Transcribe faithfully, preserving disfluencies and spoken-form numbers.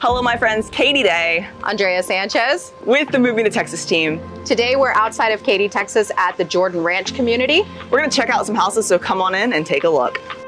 Hello, my friends, Katie Day. Andrea Sanchez. With the Moving to Texas team. Today we're outside of Katy, Texas at the Jordan Ranch community. We're gonna check out some houses, so come on in and take a look.